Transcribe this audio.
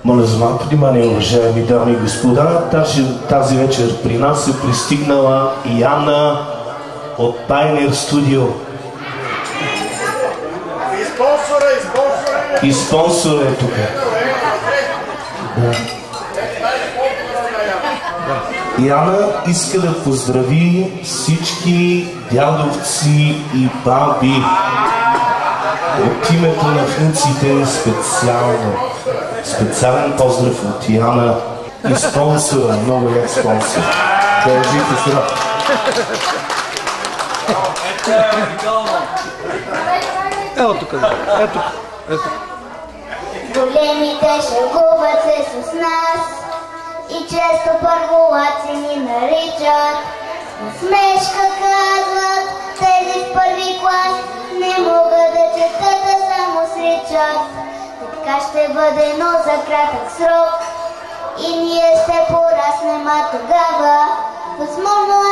Моля за малко внимание, уважаеми дами и господа. Тази вечер при нас е пристигнала Яна от Pioneer Studio. И спонсора е тук. Да. Яна иска да поздрави всички дядовци и баби от името на внуците специален поздрав от Яна и спонсора, много як спонсор. Държите сега. Ето тук, ето. Големите шегуват се с нас и често първолаци ни наричат. Смешка казват, тези в първи клас не могат да четат, а само сричат. Така ще бъде, но за кратък срок и ние ще пораснем, а тогава възможно